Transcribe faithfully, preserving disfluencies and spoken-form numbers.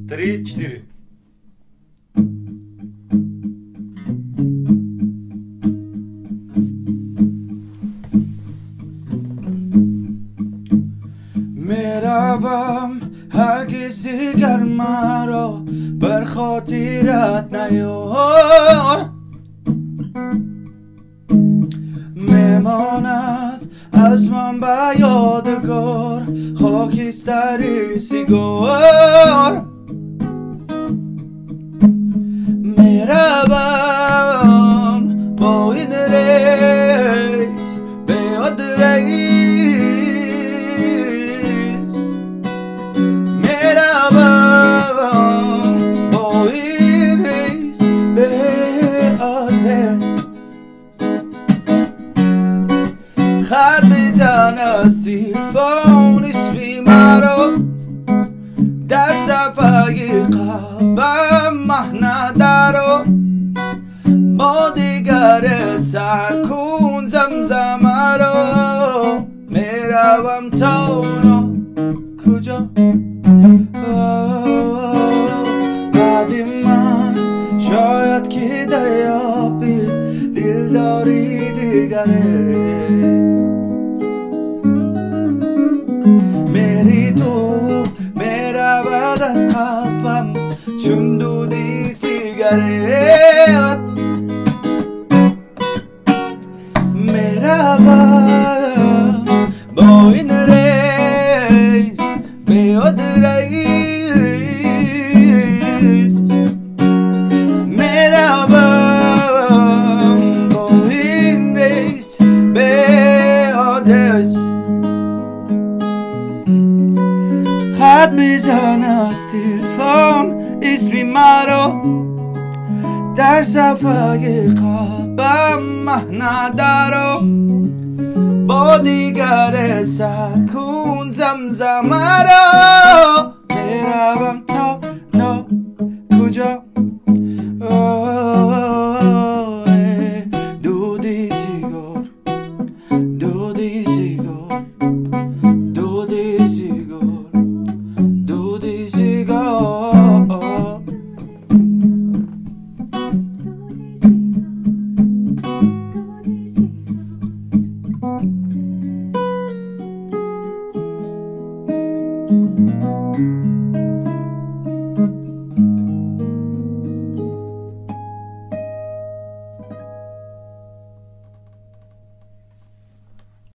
три, четыре. میروم هرگز دیگر مرا بر خاطرت نیار، میماند از من به یادگار خاکستری سیگار. میروم با این ریس به یاد ریس، میروم با این ریس به یاد ریس. خط میزن از تلفن اسمی مرا در صفحه قلبم مهنه درو، با دیگر سر کن زمزمه رو. میروم تاونا کجا بعد من، شاید که دریابی دل داری دیگره. میری تو میرود از قلبم چون دودی سیگارت. میروم با این ریس به یاد ریس، میروم با این ریس به یاد ریس. خط بزن از تلفن اسمی مرا در صفحه قلبم مهنه درو، با دیگر سر کن زمزمه را. میروم